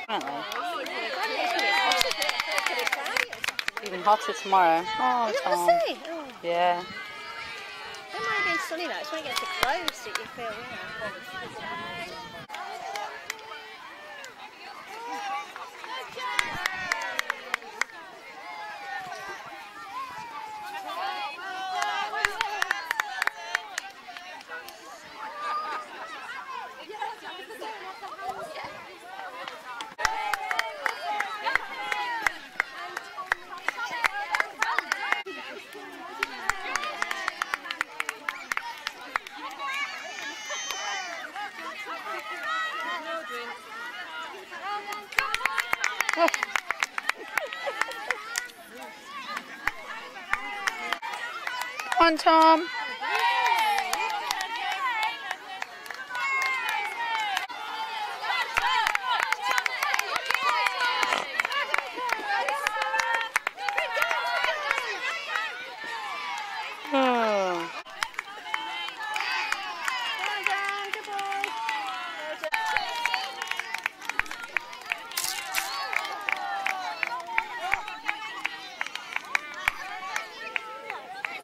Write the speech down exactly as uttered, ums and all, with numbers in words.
Aren't they? Even hotter tomorrow. Oh, Tom. Oh. Yeah. It might have been sunny though. It's when it gets too close that you feel warm. Come on, Tom.